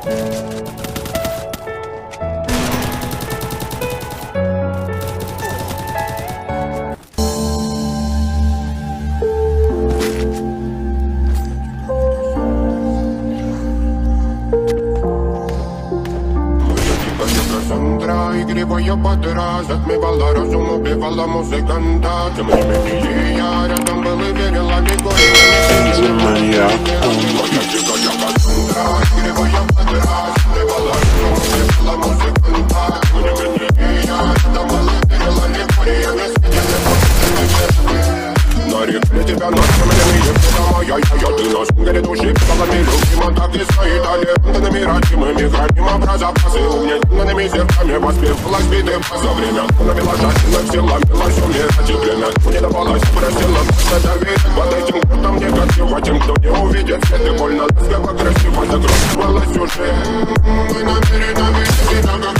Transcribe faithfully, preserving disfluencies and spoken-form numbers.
Игривая подра затмевала разум, убивала музыканта. Тем не менее я рядом был и верила Григория. Моя дикая Кассандра. Игривая подра затмевала разум, убивала музыканта. Тем не менее я рядом был и верила Григория. Нарекли тебя ночами, это моя я. Ты на шунгере души, писалами любима, так и стоит талентами родимыми. Храним образопасы, угнетенными зерками. Воспевалась биты за время. Навела жадина, все ломилась, умирать и время. Не давалась, просила, просто верить. Под этим крутом негатива, тем, кто не увидит свет. И больно, ласково, красиво закручивалась уже. Мы намерены видеть себя, как